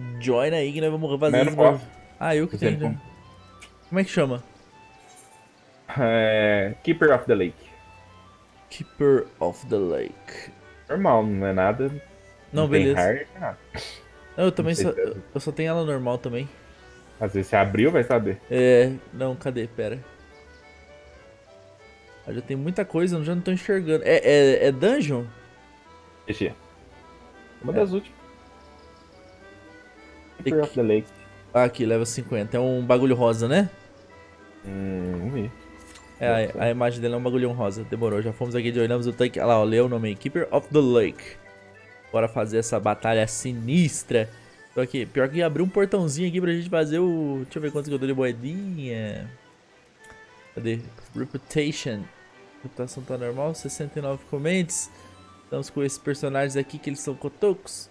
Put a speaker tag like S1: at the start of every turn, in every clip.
S1: Join aí que nós vamos fazer
S2: Não,
S1: isso.
S2: não posso.
S1: Ah, eu que
S2: Você
S1: tenho já. Como é que chama?
S2: Keeper of the Lake.
S1: Keeper of the Lake.
S2: Normal, não é nada. Não
S1: Não,
S2: tem
S1: beleza.
S2: hard, não é nada.
S1: Não, eu
S2: Não
S1: também
S2: sei
S1: só.
S2: se
S1: Eu só tenho ela normal também.
S2: às vezes você abriu, vai saber.
S1: É. Não, cadê? Pera. Ah, já tem muita coisa, eu já não tô enxergando. É dungeon?
S2: Ixi. Uma
S1: É.
S2: das últimas.
S1: Tem
S2: Keeper of
S1: que-
S2: the Lake.
S1: Ah, aqui, level 50. É um bagulho rosa, né?
S2: Vamos ver.
S1: É, a imagem dele é um bagulhão rosa. Demorou, já fomos aqui de olhamos o tanque. Olha lá, ó, leu o nome aí. Keeper of the Lake. Bora fazer essa batalha sinistra. Tô aqui. Pior que abriu um portãozinho aqui pra gente fazer o... Deixa eu ver quantos que eu dou de moedinha. Cadê? Reputation. Reputação tá normal, 69 comentes. Estamos com esses personagens aqui que eles são cotocos.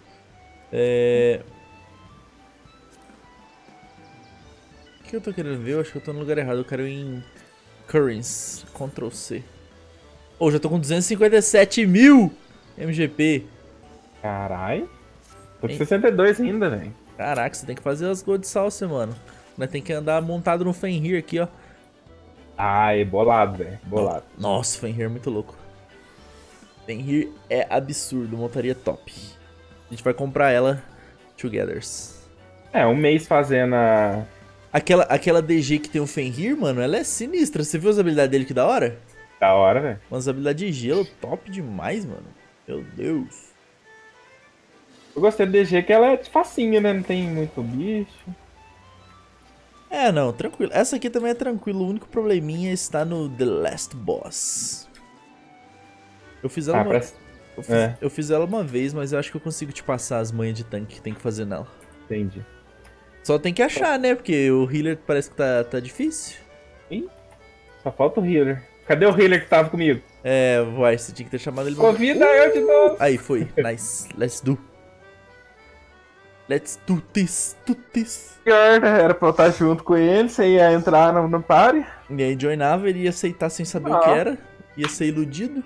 S1: O que eu tô querendo ver? Eu acho que eu tô no lugar errado. Eu quero ir em Currency. Ctrl C. Oh, já tô com 257 mil MGP.
S2: Carai. Tô com
S1: Hein?
S2: 62 ainda, velho.
S1: Caraca, você tem que fazer as gold salsa, mano. Nós tem que andar montado no Fenrir aqui, ó.
S2: Ai, bolado, velho. Bolado.
S1: Nossa, Fenrir é muito louco. Fenrir é absurdo, montaria top. A gente vai comprar ela togethers.
S2: Um mês fazendo a.
S1: Aquela DG que tem o Fenrir, mano, ela é sinistra. Você viu as habilidades dele que da hora?
S2: Da hora, velho.
S1: Umas habilidades de gelo top demais, mano. Meu Deus.
S2: Eu gostei do DG que ela é facinha, né? Não tem muito bicho.
S1: É, não, tranquilo. Essa aqui também é tranquilo. O único probleminha está no The Last Boss. Eu fiz ela
S2: Parece.
S1: eu fiz ela uma vez, mas eu acho que eu consigo te passar as manhas de tanque que tem que fazer nela.
S2: Entendi.
S1: Só tem que achar, né? Porque o healer parece que tá difícil.
S2: Ih, só falta o healer. Cadê o healer que tava comigo?
S1: É, vai, você tinha que ter chamado ele.
S2: Convida eu de novo.
S1: Aí, foi. Nice. Let's do. Let's do this, do this.
S2: Pior, né? Era pra eu estar junto com ele, você ia entrar no party.
S1: E aí joinava, ele ia aceitar sem saber o que era. Ia ser iludido.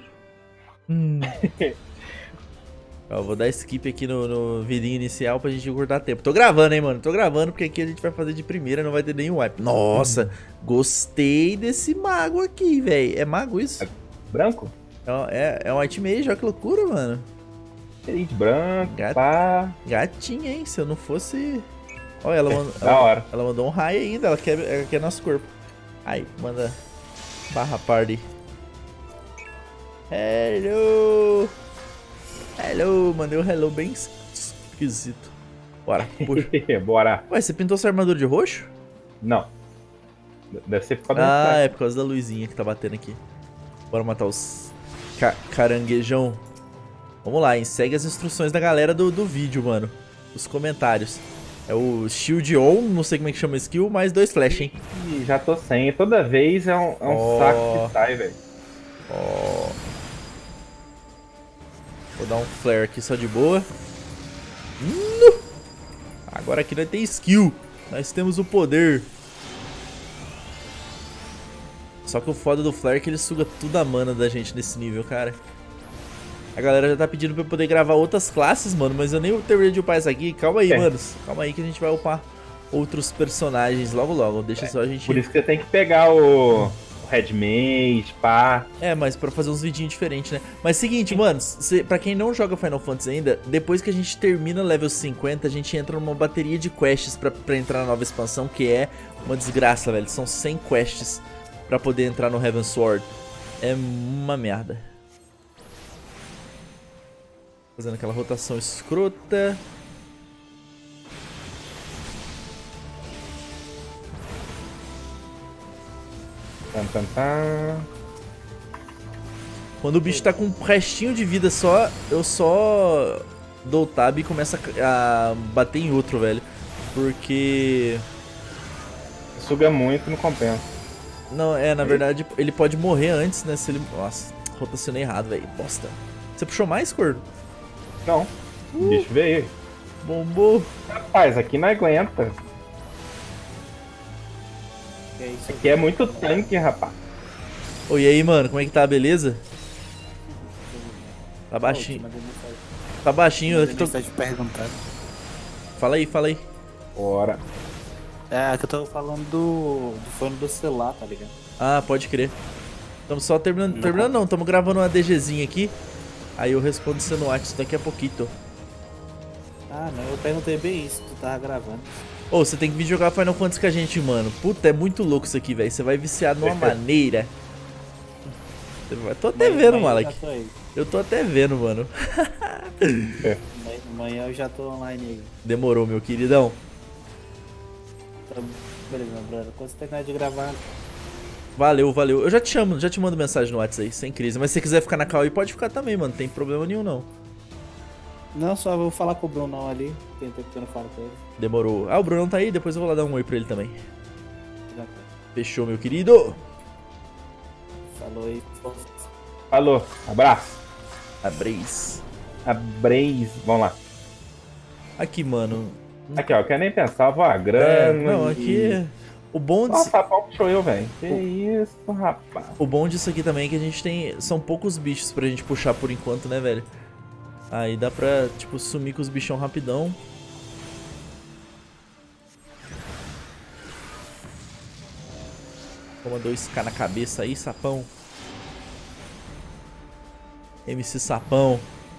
S1: Ó, vou dar skip aqui no vidinho inicial pra gente cortar tempo. Tô gravando, hein, mano. Tô gravando porque aqui a gente vai fazer de primeira, não vai ter nenhum wipe. Nossa, gostei desse mago aqui, velho. É mago isso?
S2: Branco?
S1: É um white mage, olha que loucura, mano.
S2: Cheirinho de branco,
S1: Gato.
S2: pá.
S1: Gatinha, hein? Se eu não fosse... Olha, ela mandou...
S2: Da hora.
S1: Ela mandou um raio ainda, ela quer nosso corpo. Aí, manda... Barra party. Hello! Hello! Mandei um hello bem esquisito. Bora, puxa.
S2: Bora.
S1: Ué, você pintou sua armadura de roxo?
S2: Não. Deve ser por causa da
S1: Ah, é por causa da luzinha que tá batendo aqui. Bora matar os caranguejão. Vamos lá, hein? Segue as instruções da galera do vídeo, mano. Os comentários. É o shield on, não sei como é que chama a skill, mais 2 flash, hein?
S2: Ih, já tô sem. Toda vez é um saco que sai, velho.
S1: Ó. Vou dar um flare aqui só de boa. Agora aqui nós tem skill. Nós temos o poder. Só que o foda do flare é que ele suga tudo a mana da gente nesse nível, cara. A galera já tá pedindo pra eu poder gravar outras classes, mano, mas eu nem terminei de upar isso aqui. Calma aí, manos. Calma aí que a gente vai upar outros personagens logo logo. Deixa só a gente...
S2: Por isso que você tem que pegar o Red Mage, pá.
S1: É, mas pra fazer uns vidinhos diferentes, né? Mas seguinte, mano, pra quem não joga Final Fantasy ainda, depois que a gente termina level 50, a gente entra numa bateria de quests pra entrar na nova expansão, que é uma desgraça, velho. São 100 quests pra poder entrar no Heavensward. É uma merda. Fazendo aquela rotação escrota. Quando o bicho tá com um restinho de vida só, eu só dou o tab e começo a bater em outro, velho. Porque...
S2: Suga muito, não compensa.
S1: Não, na verdade, ele pode morrer antes, né? Se ele... Nossa, rotacionei errado, velho. Bosta. Você puxou mais, Cordo?
S2: Não. O bicho veio.
S1: Bombou.
S2: Rapaz, aqui não aguenta.
S3: É isso.
S2: Aqui é muito tanque, rapaz.
S1: Oi, e aí, mano? Como é que tá? Beleza? Tá baixinho. Tá baixinho. Eu tô...
S3: mensagem perguntando.
S1: Fala aí, fala aí.
S2: Bora.
S3: É, que eu tô falando do fone do celular, tá ligado?
S1: Ah, pode crer. Estamos só terminando. Terminando não, estamos gravando uma DGzinha aqui. Aí eu respondo você no WhatsApp daqui a pouquinho.
S3: Ah, não, eu perguntei bem isso, tu tava gravando.
S1: Ô, você tem que vir jogar Final Fantasy com a gente, mano. Puta, é muito louco isso aqui, velho. Você vai viciar de uma maneira. Tô até vendo, Malek. Eu tô até vendo, mano.
S3: Amanhã eu já tô online aí.
S1: Demorou, meu queridão.
S3: Então, beleza, meu brother. Quando você terminar de gravar,
S1: Valeu, valeu. Eu já te mando mensagem no WhatsApp aí, sem crise. Mas se você quiser ficar na call aí, pode ficar também, mano. Não tem problema nenhum, não.
S3: não, só vou falar com o Brunão ali. Tem tempo que eu não falo com ele.
S1: Demorou. Ah, o Brunão tá aí, depois eu vou lá dar um oi pra ele também.
S3: Já tá.
S1: Fechou, meu querido.
S3: Falou aí.
S2: Falou, abraço.
S1: Abreis.
S2: Abreis. Vamos lá.
S1: Aqui, mano.
S2: Aqui, ó, quer nem pensar, vou a grana.
S1: Não, aqui... O bom disso...
S2: Nossa, pau puxou eu, velho. Que isso, rapaz.
S1: O bom disso aqui também é que a gente tem... São poucos bichos pra gente puxar por enquanto, né, velho? Aí dá pra, tipo, sumir com os bichão rapidão. Toma 2k na cabeça aí, sapão. MC Sapão.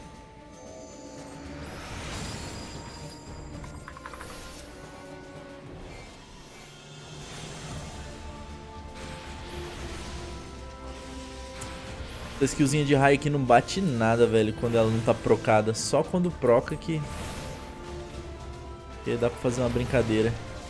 S1: Essa skillzinha de raio aqui não bate nada, velho, quando ela não tá procada. Só quando proca que dá pra fazer uma brincadeira.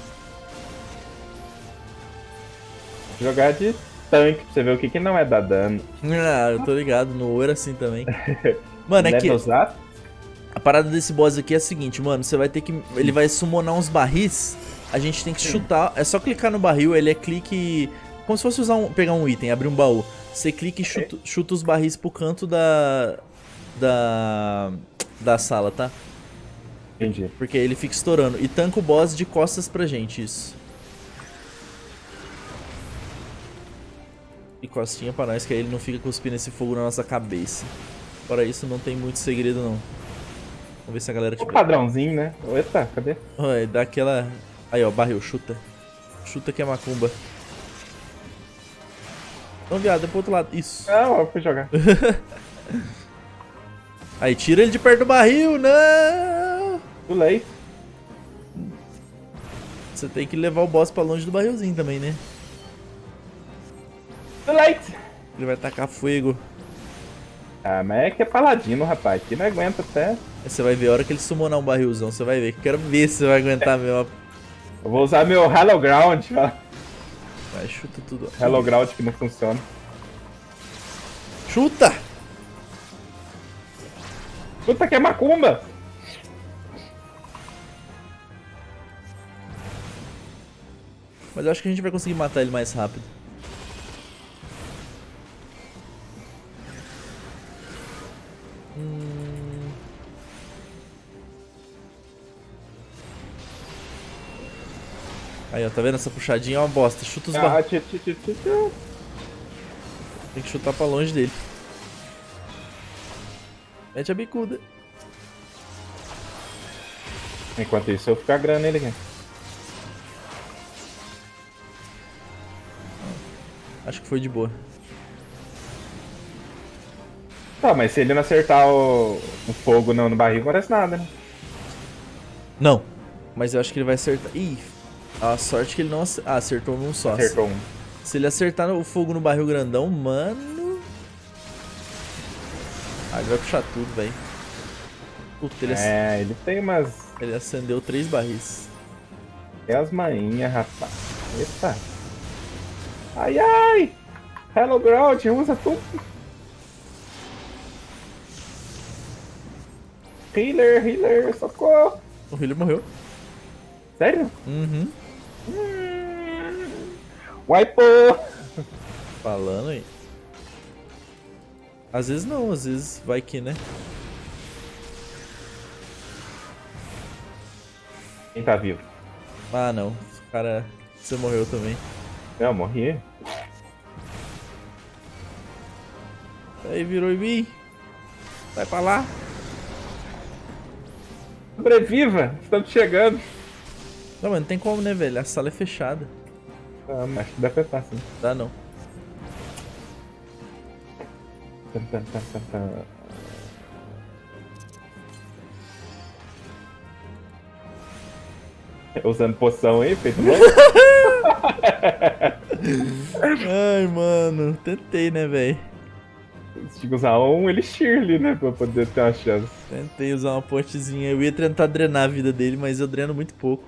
S2: Jogar de tanque pra você ver o que não é dar dano.
S1: Ah, eu tô ligado, no ouro assim também. Mano, é que a parada desse boss aqui é a seguinte, mano. Você vai ter que... Ele vai summonar uns barris. A gente tem que chutar. É só clicar no barril, ele é clique... Como se fosse pegar um item, abrir um baú. Você clica e chuta os barris pro canto da sala, tá?
S2: Entendi.
S1: Porque ele fica estourando. E tanca o boss de costas pra gente, isso. E costinha pra nós, que aí ele não fica cuspindo esse fogo na nossa cabeça. Fora isso, não tem muito segredo, não. Vamos ver se a galera...
S2: O padrãozinho, né? Eita, cadê?
S1: Olha, dá aquela... Aí, ó, barril, chuta. Chuta que é macumba. Não, viado, é pro outro lado. Isso.
S2: Não, eu fui jogar.
S1: Aí, tira ele de perto do barril, não!
S2: Pulei.
S1: Você tem que levar o boss pra longe do barrilzinho também, né?
S2: Pulei.
S1: Ele vai tacar fogo.
S2: Ah, mas é que é paladino, rapaz. Aqui não aguenta até.
S1: Aí você vai ver a hora que ele summonar um barrilzão, você vai ver. Quero ver se você vai aguentar mesmo.
S2: Eu vou usar meu Hello Ground, ó.
S1: Vai, chuta tudo.
S2: Hello Ground que não funciona.
S1: Chuta!
S2: Puta que é macumba!
S1: Mas eu acho que a gente vai conseguir matar ele mais rápido. Aí, ó, tá vendo? Essa puxadinha é uma bosta. Chuta os barros. Tem que chutar pra longe dele. Mete a bicuda.
S2: Enquanto isso, eu fico a grana nele aqui.
S1: Acho que foi de boa.
S2: Tá, mas se ele não acertar o fogo no barril, não acontece nada, né?
S1: Não. Mas eu acho que ele vai acertar. Ih, a sorte que ele não acertou num só.
S2: Acertou um.
S1: Se ele acertar o fogo no barril grandão, mano... Ah, ele vai puxar tudo, velho. Puta,
S2: ele tem umas...
S1: Ele acendeu 3 barris.
S2: É as mainhas, rapaz. Eita. Ai, ai! Hello Ground, usa tudo. Healer, socorro.
S1: O healer morreu.
S2: Sério?
S1: Uhum.
S2: Wipe!
S1: Falando aí. Às vezes não, às vezes vai que, né?
S2: Quem tá vivo?
S1: Ah, não. O cara... Você morreu também.
S2: Eu morri.
S1: Aí virou em mim. Vai pra lá.
S2: Sobreviva! Estamos chegando.
S1: Não, mas não tem como, né, velho? A sala é fechada.
S2: Ah, mas acho que dá pra estar assim.
S1: Dá não.
S2: Tan, tan, tan, tan, tan. Usando poção aí, feito louco.
S1: Ai, mano. Tentei, né, velho?
S2: Tinha que usar um elixir ali, né? Pra poder ter uma chance.
S1: Tentei usar uma pontezinha. Eu ia tentar drenar a vida dele, mas eu dreno muito pouco.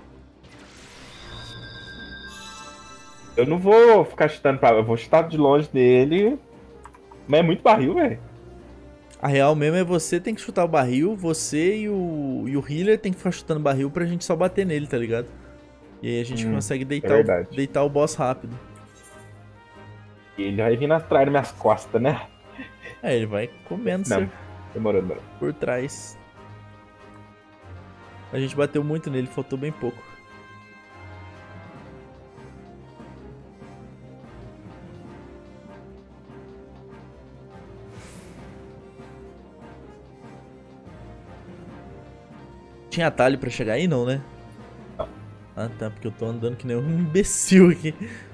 S2: Eu não vou ficar chutando pra... Eu vou chutar de longe dele. Mas é muito barril, velho.
S1: A real mesmo é você tem que chutar o barril, você e o healer tem que ficar chutando barril pra gente só bater nele, tá ligado? E aí a gente consegue deitar o boss rápido.
S2: E ele vai vir atrás das minhas costas, né?
S1: É, ele vai comendo
S2: Não,
S1: você
S2: demorou.
S1: por trás. A gente bateu muito nele, faltou bem pouco. Tinha atalho pra chegar aí, não, né?
S2: Não.
S1: Ah, tá, porque eu tô andando que nem um imbecil aqui.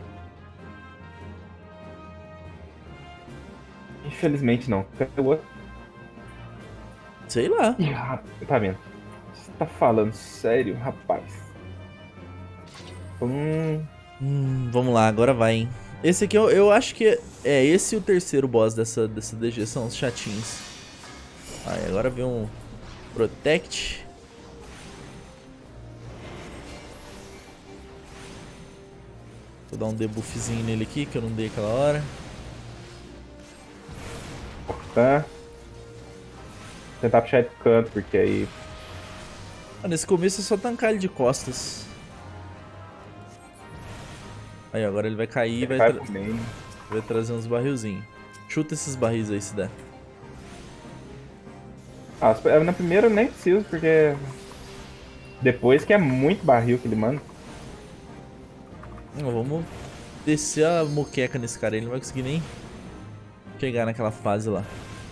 S2: Infelizmente não. Cadê o outro?
S1: Sei lá.
S2: Ih, rapaz, tá vendo? Você tá falando sério, rapaz?
S1: Vamos lá, agora vai, hein. Esse aqui eu acho que é esse o terceiro boss dessa DG, são os chatinhos. Aí, agora vem um Protect. Vou dar um debuffzinho nele aqui, que eu não dei aquela hora.
S2: Tá. Tentar puxar ele pro canto, porque aí...
S1: Ah, nesse começo é só tancar ele de costas. Aí, agora ele vai cair e vai trazer uns barrilzinhos. Chuta esses barris aí, se der.
S2: Ah, na primeira eu nem preciso, porque... Depois que é muito barril que ele manda.
S1: Não, vamos descer a moqueca nesse cara, ele não vai conseguir nem chegar naquela fase lá.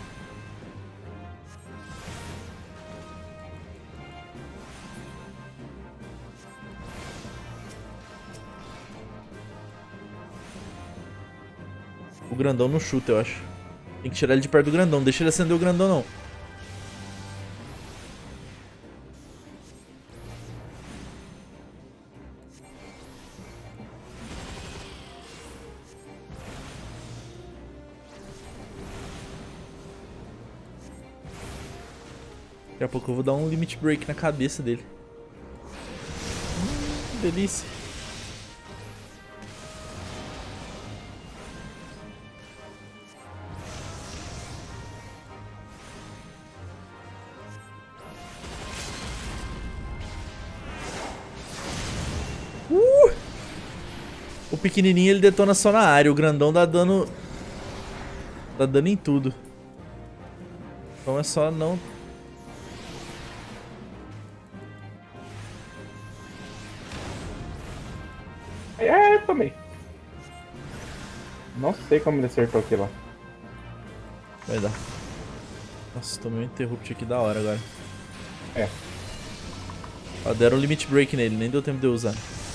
S1: O grandão não chuta, eu acho. Tem que tirar ele de perto do grandão, deixa ele acender o grandão não. Daqui a pouco eu vou dar um limit break na cabeça dele. Que delícia. O pequenininho ele detona só na área, o grandão dá dano... Dá dano em tudo. Então é só não...
S2: É, eu também. Não sei como ele acertou aquilo lá.
S1: Vai dar. Nossa, tomei um interrupt aqui da hora agora.
S2: É.
S1: Ó, deram um limit break nele, nem deu tempo de eu usar.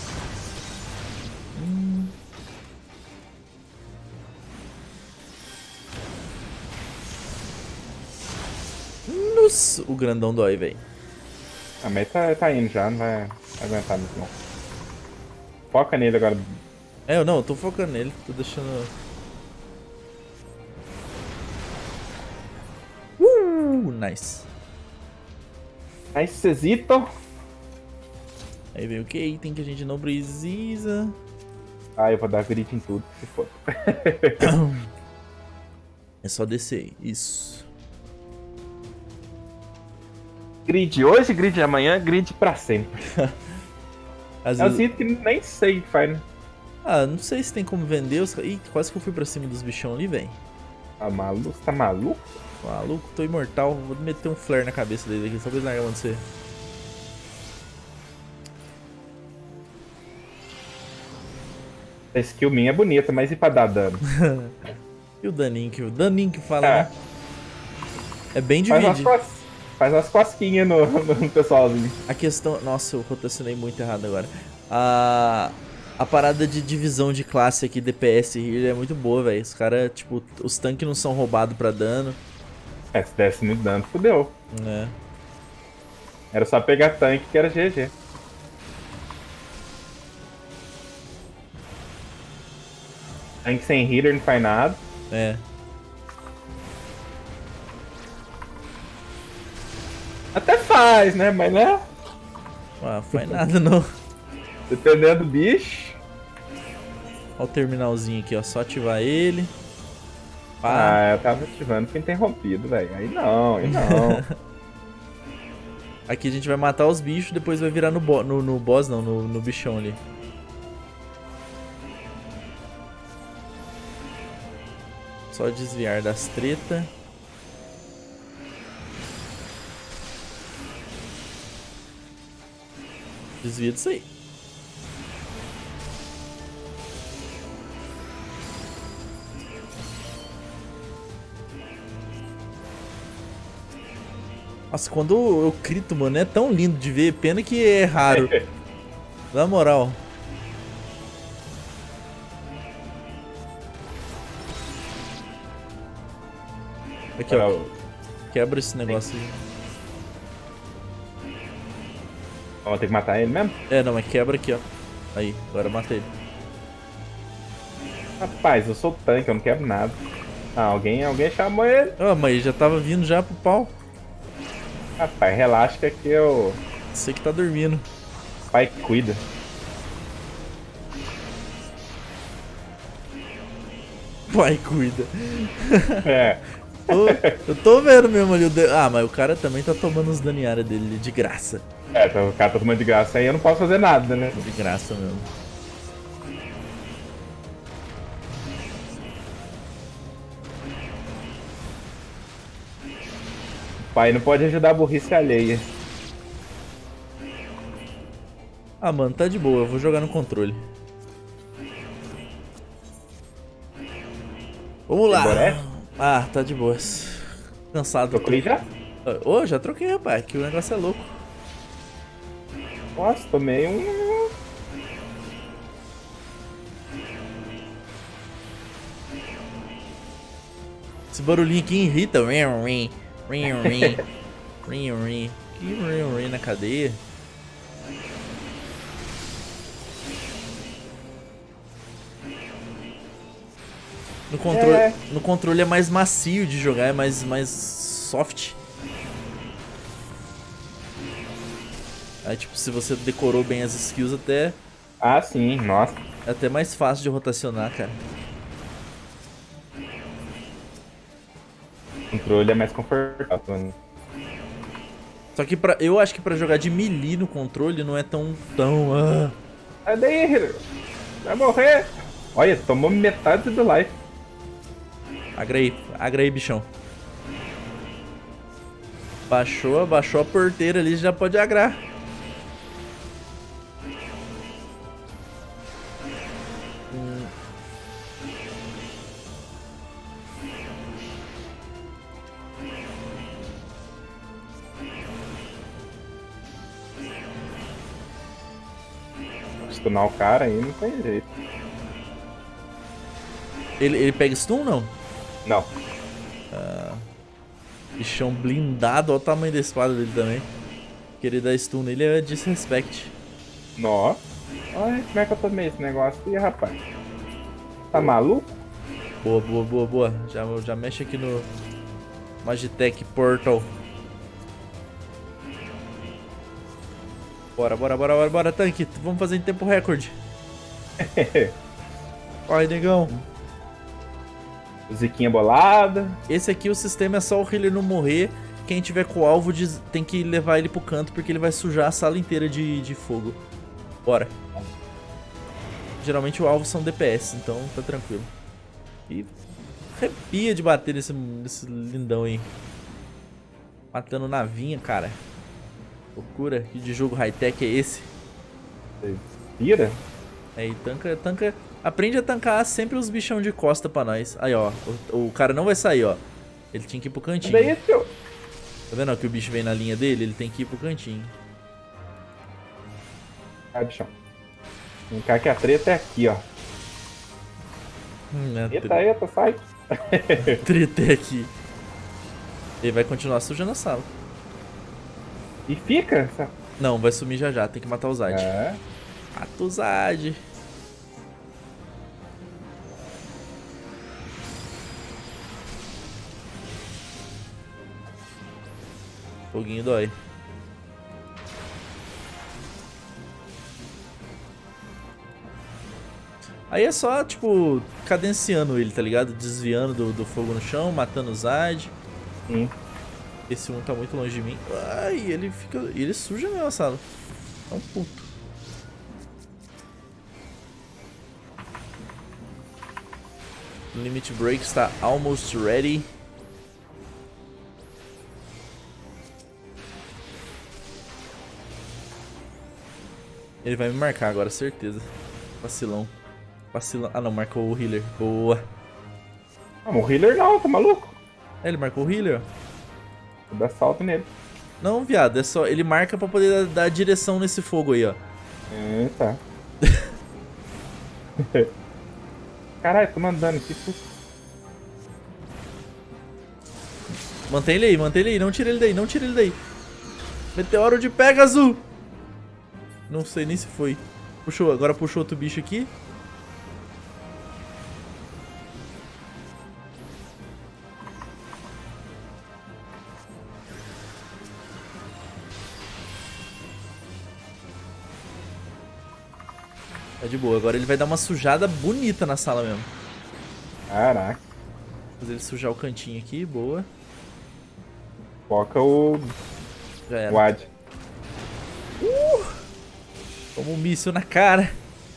S1: Nossa, o grandão dói, velho.
S2: A meta tá indo já, não vai aguentar muito não. Foca nele agora.
S1: É, eu tô focando nele, tô deixando... Nice.
S2: Nicezito.
S1: Aí vem o que item que a gente não precisa.
S2: Ah, eu vou dar grit em tudo, se for.
S1: É só descer, isso.
S2: Grid hoje, grid amanhã, grid pra sempre.
S1: Às
S2: Eu
S1: vezes...
S2: sinto que nem sei o que faz, né?
S1: Ah, não sei se tem como vender os... Ih, quase que eu fui pra cima dos bichão ali, velho.
S2: Tá maluco? Tá maluco?
S1: Maluco, tô imortal. Vou meter um flare na cabeça dele aqui, só pra ele largar onde você.
S2: A skill minha é bonita, mas e pra dar dano?
S1: E o daninho que fala,
S2: É.
S1: né? É bem
S2: Faz umas
S1: dividido.
S2: Faz umas cosquinhas no pessoalzinho.
S1: A questão... Nossa, eu rotacionei muito errado agora. A parada de divisão de classe aqui, DPS e healer, é muito boa, velho. Os caras, tipo, os tanques não são roubados pra dano.
S2: É, se desse muito dano, fudeu.
S1: É.
S2: Era só pegar tanque que era GG. Tanque sem healer não faz nada.
S1: É.
S2: Até faz, né? Mas né?
S1: Ah, faz nada não.
S2: Dependendo do bicho.
S1: Olha o terminalzinho aqui, ó. Só ativar ele.
S2: Ah, eu tava ativando, foi interrompido, velho. Aí não, aí não.
S1: Aqui a gente vai matar os bichos, depois vai virar no boss, não, no bichão ali. Só desviar das treta. Desvia disso aí. Nossa, quando eu crito, mano, é tão lindo de ver. Pena que é raro. Na moral. Aqui, ó. Quebra esse negócio aí.
S2: Vamos ter que matar ele mesmo?
S1: É, não, mas quebra aqui, ó. Aí, agora eu matei ele.
S2: Rapaz, eu sou tanque, eu não quebro nada. Ah, alguém chamou ele.
S1: Ah, mas já tava vindo já pro pau.
S2: Rapaz, relaxa que aqui eu...
S1: Você que tá dormindo.
S2: Pai cuida.
S1: Pai, cuida.
S2: É.
S1: Eu tô vendo mesmo ali o... Ah, mas o cara também tá tomando os dano em área dele de graça.
S2: É, o cara tá tomando de graça aí, eu não posso fazer nada, né?
S1: De graça mesmo.
S2: O pai não pode ajudar a burrice alheia.
S1: Ah, mano, tá de boa. Eu vou jogar no controle. Vamos lá.
S2: Boré?
S1: Ah, tá de boas. Cansado.
S2: Trocou já?
S1: Ô, já troquei, rapaz. Que o negócio é louco.
S2: Nossa, tomei um...
S1: Esse barulhinho aqui irrita. Rim, rim na cadeia. No controle é mais macio de jogar, é mais soft. Aí, tipo, se você decorou bem as skills, até
S2: Ah, sim, nossa.
S1: é até mais fácil de rotacionar, cara.
S2: O controle é mais confortável, né?
S1: Só que eu acho que pra jogar de melee no controle não é tão...
S2: Sai daí, Hiller. Vai morrer. Olha, tomou metade do life.
S1: Agra aí, bichão. Baixou a porteira ali, já pode agrar.
S2: Stunar o cara aí não tem jeito.
S1: Ele pega stun ou não?
S2: Não.
S1: Bichão blindado, olha o tamanho da espada dele também. Querer dar stun nele é disrespect.
S2: Nossa. Olha como é que eu tomei esse negócio aí, rapaz. Tá maluco?
S1: Boa. Já mexe aqui no Magitech Portal. Bora, tanque. Vamos fazer em tempo recorde. Corre, negão.
S2: Ziquinha bolada.
S1: Esse aqui, o sistema é só o healer não morrer. Quem tiver com o alvo tem que levar ele pro canto, porque ele vai sujar a sala inteira de fogo. Bora. Geralmente o alvo são DPS, então tá tranquilo. E arrepia de bater nesse lindão aí. Matando navinha, cara. Loucura. Que de jogo high-tech é esse?
S2: Tira?
S1: Aí, tanca. Aprende a tancar sempre os bichão de costa pra nós. Aí, ó. O cara não vai sair, ó. Ele tinha que ir pro cantinho.
S2: Daí, tio.
S1: Tá vendo ó, que o bicho vem na linha dele? Ele tem que ir pro cantinho.
S2: Ai, bichão. Vem cá que a treta é aqui, ó. Eita, sai.
S1: Treta é aqui. Ele vai continuar sujando a sala.
S2: E fica?
S1: Não, vai sumir já já. Tem que matar o Zad.
S2: É.
S1: Mata o Zad. Foguinho dói. Aí é só, tipo, cadenciando ele, tá ligado? Desviando do fogo no chão, matando o Zad.
S2: Sim.
S1: Esse um tá muito longe de mim. Ai, ele fica... Ele suja mesmo a sala. É um puto. Limit Break está almost ready. Ele vai me marcar agora, certeza. Vacilão. Vacilão. Ah não, marcou o healer. Boa.
S2: Não, o healer não, tá maluco?
S1: É, ele marcou o healer, ó.
S2: Vou dar salto nele.
S1: Não, viado, é só... Ele marca pra poder dar direção nesse fogo aí, ó.
S2: Tá. Caralho, tô mandando aqui.
S1: Mantém ele aí, não tira ele daí, não tira ele daí. Meteoro de Pegasus! Não sei nem se foi. Puxou, agora puxou outro bicho aqui. Tá de boa, agora ele vai dar uma sujada bonita na sala mesmo.
S2: Caraca.
S1: Fazer ele sujar o cantinho aqui, boa.
S2: Foca o
S1: Já era.
S2: Wad.
S1: Toma um míssil na cara.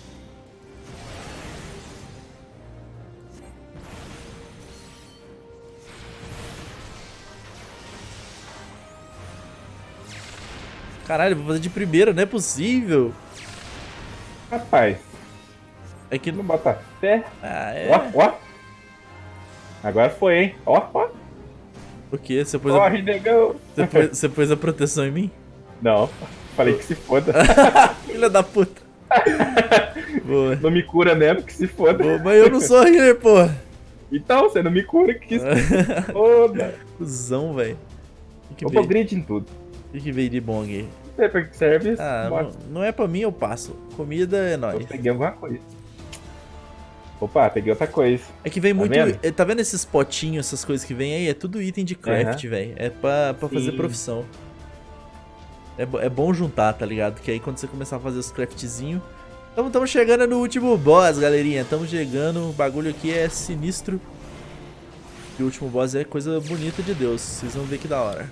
S1: Caralho, vou fazer de primeira, não é possível.
S2: Rapaz,
S1: É que
S2: não bota fé.
S1: Ah, é.
S2: Ó. Agora foi, hein? Ó.
S1: O quê? Você pôs,
S2: Corre, negão.
S1: você pôs a proteção em mim?
S2: Não, falei que se foda.
S1: Filha da puta. Boa.
S2: Não me cura mesmo, que se foda.
S1: Boa, mas eu não sou healer, porra.
S2: Então, você não me cura, que se foda.
S1: Cusão, velho.
S2: Eu vou grid em tudo.
S1: O que veio de bom aqui?
S2: Não sei pra que serve isso.
S1: Ah, não é pra mim, eu passo. Comida é nóis.
S2: Eu peguei alguma coisa. Opa, peguei outra coisa.
S1: É que vem muito...
S2: vendo?
S1: Tá vendo esses potinhos, essas coisas que vem aí? É tudo item de craft, velho. É pra fazer profissão. É bom juntar, tá ligado? Que aí quando você começar a fazer os craftzinhos... Tamo chegando no último boss, galerinha. Tamo chegando. O bagulho aqui é sinistro. E o último boss é coisa bonita de Deus. Vocês vão ver que da hora.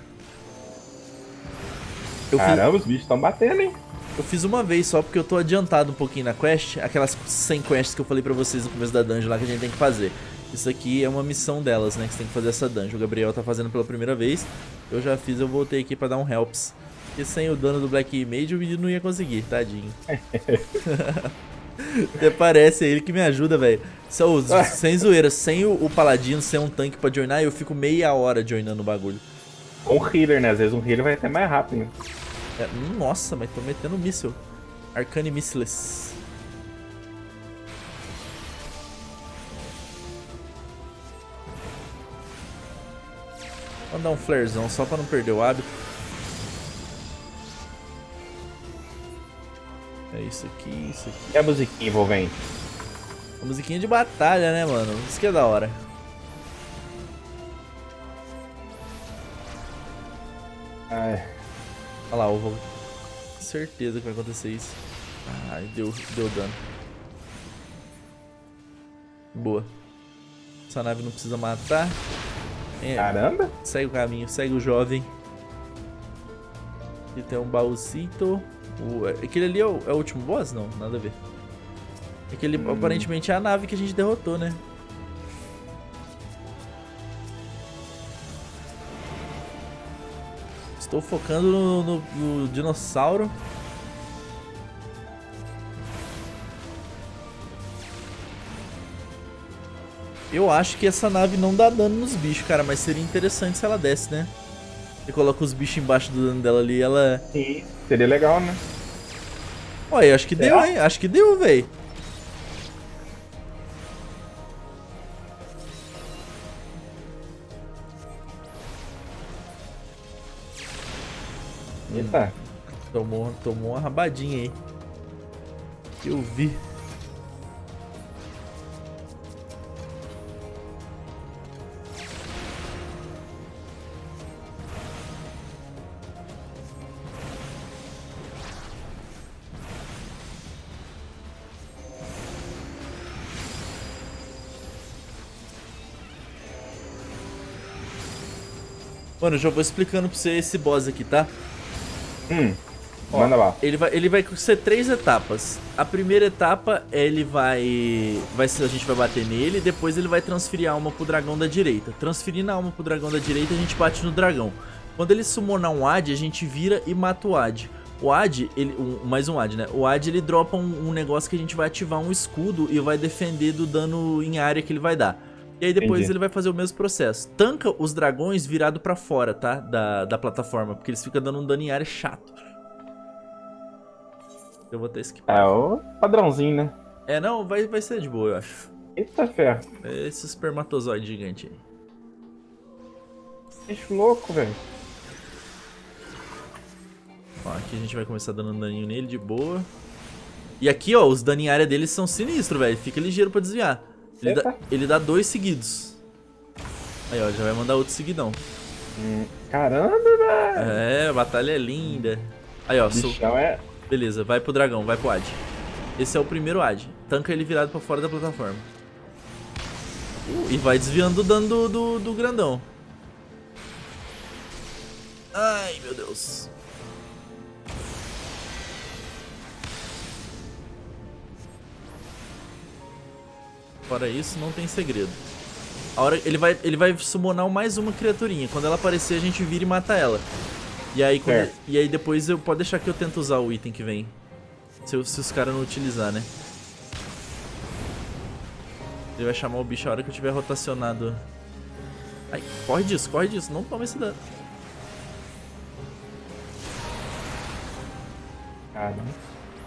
S2: Caramba, os bichos estão batendo, hein?
S1: Eu fiz uma vez só porque eu tô adiantado um pouquinho na quest. Aquelas 100 quests que eu falei pra vocês no começo da dungeon lá que a gente tem que fazer. Isso aqui é uma missão delas, né? Que você tem que fazer essa dungeon. O Gabriel tá fazendo pela primeira vez. Eu já fiz, eu voltei aqui pra dar um helps. Porque sem o dano do Black Mage o vídeo não ia conseguir, tadinho. Até parece, é ele que me ajuda, velho. Sem zoeira, sem o paladino, sem um tanque pra joinar, eu fico meia hora joinando o bagulho.
S2: Com o healer, né? Às vezes um healer vai até mais rápido. Hein?
S1: Nossa, mas tô metendo míssil. Arcane Missiles. Vou dar um flarezão só pra não perder o hábito. É isso aqui, isso aqui.
S2: E a musiquinha envolvente?
S1: A musiquinha de batalha, né, mano? Isso que é da hora.
S2: Ai.
S1: Olha lá, eu vou... Certeza que vai acontecer isso. Ai, deu dano. Boa. Essa nave não precisa matar.
S2: Caramba!
S1: Segue o caminho, segue o jovem. Aqui tem um baúcito. Aquele ali é o último boss? Não, nada a ver. Aquele aparentemente é a nave que a gente derrotou, né? Estou focando no dinossauro. Eu acho que essa nave não dá dano nos bichos, cara, mas seria interessante se ela desse, né? Você coloca os bichos embaixo do dano dela ali, ela...
S2: Sim, seria legal, né?
S1: Olha, acho que deu, hein? Acho que deu, velho.
S2: Eita.
S1: Tomou uma rabadinha aí. Que eu vi. Mano, eu já vou explicando pra você esse boss aqui, tá? Ó,
S2: Manda lá.
S1: ele vai ser 3 etapas. A primeira etapa, ele a gente vai bater nele, depois ele vai transferir a alma pro dragão da direita. Transferindo a alma pro dragão da direita, a gente bate no dragão. Quando ele summonar um Ad, a gente vira e mata o Ad. O Ad, mais um Ad, né? O Ad, ele dropa um negócio que a gente vai ativar um escudo e vai defender do dano em área que ele vai dar. E aí depois
S2: Entendi.
S1: ele vai fazer o mesmo processo. Tanca os dragões virado pra fora, tá? Da plataforma, porque eles ficam dando um dano em área chato. Eu vou até skipar.
S2: É o padrãozinho, né?
S1: É, não, vai ser de boa, eu acho.
S2: Eita ferro.
S1: É esse espermatozoide gigante aí.
S2: Bicho louco, velho.
S1: Ó, aqui a gente vai começar dando um daninho nele de boa. E aqui, ó, os danos em área deles são sinistros, velho. Fica ligeiro pra desviar. Ele dá 2 seguidos. Aí, ó, já vai mandar outro seguidão.
S2: Caramba, velho.
S1: É, a batalha é linda. Aí, ó,
S2: Bichão é...
S1: beleza, vai pro dragão, vai pro Ad. Esse é o primeiro Ad. Tanca ele virado pra fora da plataforma. E vai desviando o dano do grandão. Ai, meu Deus. Fora isso, não tem segredo. A hora ele vai summonar mais uma criaturinha. Quando ela aparecer, a gente vira e mata ela. E aí, e aí depois pode deixar que eu tento usar o item que vem. Se os caras não utilizar, né? Ele vai chamar o bicho a hora que eu tiver rotacionado. Ai, corre disso, não toma esse dano.
S2: Caramba.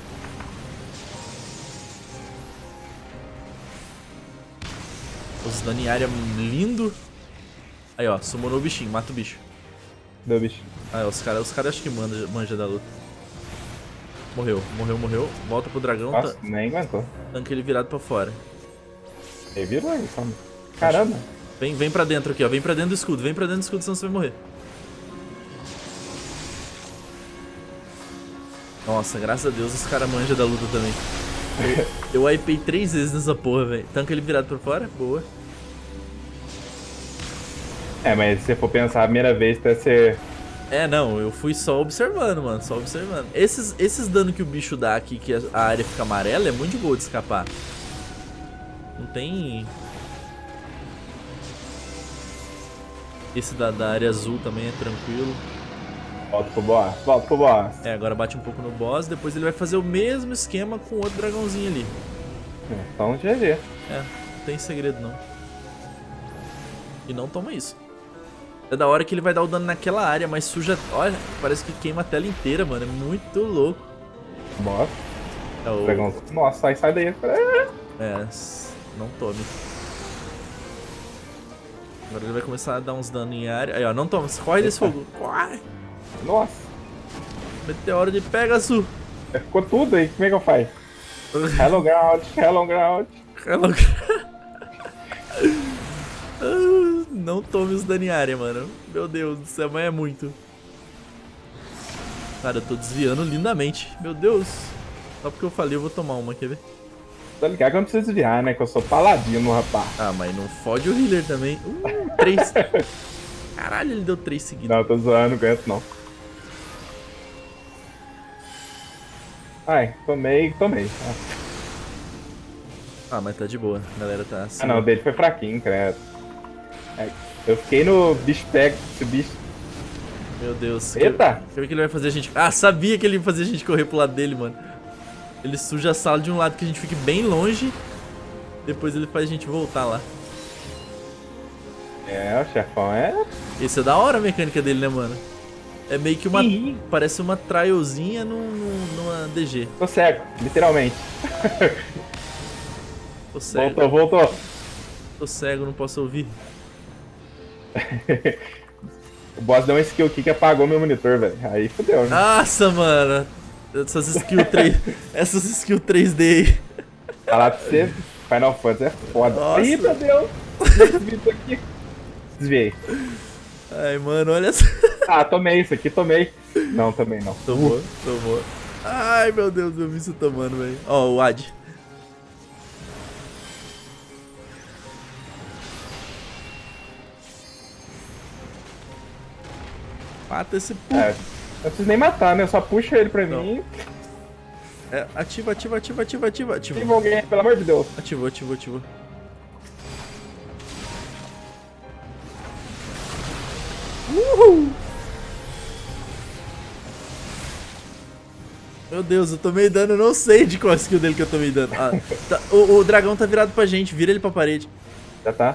S1: Os dano em área lindo. Aí, ó, summonou o bichinho, mata o bicho.
S2: Deu bicho.
S1: Aí, ó, os caras acho que manja da luta. Morreu. Volta pro dragão,
S2: Nossa, nem aguentou.
S1: tanca ele virado pra fora.
S2: Ele virou aí, calma. Caramba.
S1: Vem pra dentro aqui, ó. Vem pra dentro do escudo, senão você vai morrer. Nossa, graças a Deus os caras manjam da luta também. Eu wipei 3 vezes nessa porra, velho. Tanca ele virado pra fora, boa.
S2: É, mas se você for pensar a primeira vez pra ser...
S1: É, não, eu fui só observando, mano, só observando. Esses danos que o bicho dá aqui, que a área fica amarela, é muito de boa de escapar. Não tem... Esse da área azul também é tranquilo.
S2: Volta pro boss.
S1: É, agora bate um pouco no boss, depois ele vai fazer o mesmo esquema com outro dragãozinho ali.
S2: Então, GG.
S1: É, não tem segredo não. E não toma isso. É da hora que ele vai dar o dano naquela área, mas suja... Olha, parece que queima a tela inteira, mano. É muito louco.
S2: Boss.
S1: É o...
S2: Dragão. Nossa, sai daí.
S1: É, não tome. Agora ele vai começar a dar uns danos em área. Aí, ó, não toma. Corre desse fogo. Corre.
S2: Nossa.
S1: Meteoro de Pegasus.
S2: Ficou tudo aí. Como é que eu faço? Hello Ground.
S1: Não tome os danos em área, mano. Meu Deus do céu, mas é muito. Cara, eu tô desviando lindamente. Meu Deus. Só porque eu falei, eu vou tomar uma, quer ver?
S2: Tá ligado que eu não preciso desviar, né? Que eu sou paladino, rapaz.
S1: Ah, mas não fode o healer também. 3. Caralho, ele deu 3 seguidos.
S2: Não, tô zoando, não aguento não. Ai, tomei.
S1: Ah, mas tá de boa. A galera tá assim.
S2: Ah não, o dele foi fraquinho, credo. Eu fiquei no bicho pega, esse bicho.
S1: Meu Deus.
S2: Eita!
S1: Quer ver que ele vai fazer a gente... Ah, sabia que ele ia fazer a gente correr pro lado dele, mano. Ele suja a sala de um lado que a gente fique bem longe. Depois ele faz a gente voltar lá.
S2: É, o chefão é...
S1: Esse é da hora a mecânica dele, né, mano? É meio que uma...
S2: Ih.
S1: Parece uma trialzinha numa DG.
S2: Tô cego, literalmente.
S1: Tô cego,
S2: Voltou.
S1: tô cego, não posso ouvir.
S2: O boss deu um skill aqui que apagou meu monitor, velho. Aí fodeu, né?
S1: Nossa, mano. Essas skill 3... Essas skill 3D aí.
S2: Falar pra você, Final Fantasy é foda.
S1: Nossa.
S2: Ih, meu Deus. Desviei isso aqui. Desviei.
S1: Ai, mano, olha essa...
S2: Ah, tomei isso aqui, tomei. Não, também não.
S1: Tomou. Ai, meu Deus, eu vi isso tomando, velho. Ó, o Ad. Mata esse pu.
S2: É, não preciso nem matar, né? Eu só puxo ele pra
S1: Não.
S2: mim
S1: É, ativa.
S2: e vou ganhar, pelo amor de Deus.
S1: Ativou. Uhul! Meu Deus, eu tomei dano, eu não sei de qual skill dele que eu tomei dano. Ah, tá, o dragão tá virado pra gente, vira ele pra parede.
S2: Já tá.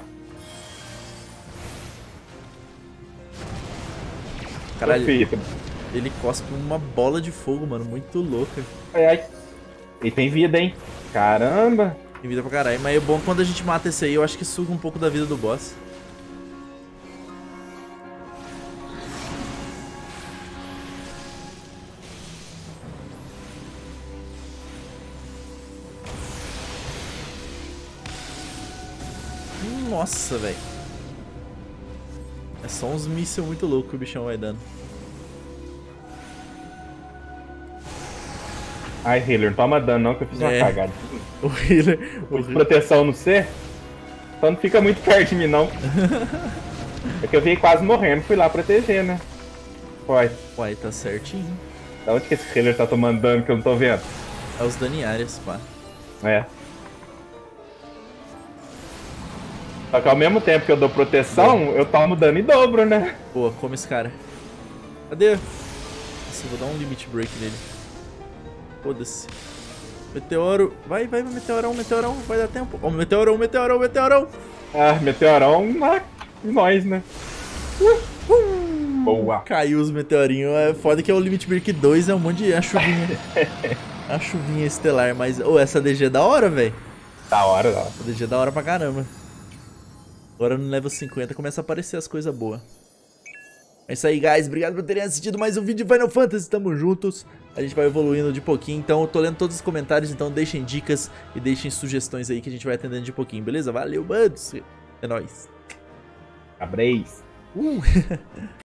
S1: Caralho,
S2: Perfeito.
S1: ele cospe uma bola de fogo, mano, muito louca.
S2: Ai. Ele tem vida, hein? Caramba.
S1: Tem vida pra caralho, mas é bom quando a gente mata esse aí, eu acho que suga um pouco da vida do boss. Nossa, velho. É só uns mísseis muito loucos que o bichão vai dando.
S2: Ai, healer, não toma dano não, que eu fiz uma cagada.
S1: O healer...
S2: Pus proteção no C, só não fica muito perto de mim, não. É que eu vi quase morrendo, fui lá proteger, né? Foi.
S1: Uai, tá certinho.
S2: Da onde que esse healer tá tomando dano que eu não tô vendo?
S1: É os daniárias, pá.
S2: É. Só que ao mesmo tempo que eu dou proteção, eu tomo dano em dobro, né?
S1: Boa, come esse cara. Cadê? Nossa, eu vou dar um limit break nele. Foda-se. Meteoro. Vai, meteorão. Vai dar tempo. Ó, meteorão.
S2: Ah, meteorão na nós, né? Boa.
S1: Caiu os meteorinhos. É foda que é o limit break 2, é um monte de... A chuvinha. A chuvinha estelar, mas... Ô, essa DG é da hora, velho.
S2: Da hora.
S1: Essa DG é da hora pra caramba. Agora no level 50 começa a aparecer as coisas boas. É isso aí, guys. Obrigado por terem assistido mais um vídeo de Final Fantasy. Tamo juntos. A gente vai evoluindo de pouquinho. Então eu tô lendo todos os comentários. Então deixem dicas e deixem sugestões aí que a gente vai atendendo de pouquinho, beleza? Valeu, buds. É nóis.
S2: Cabreis.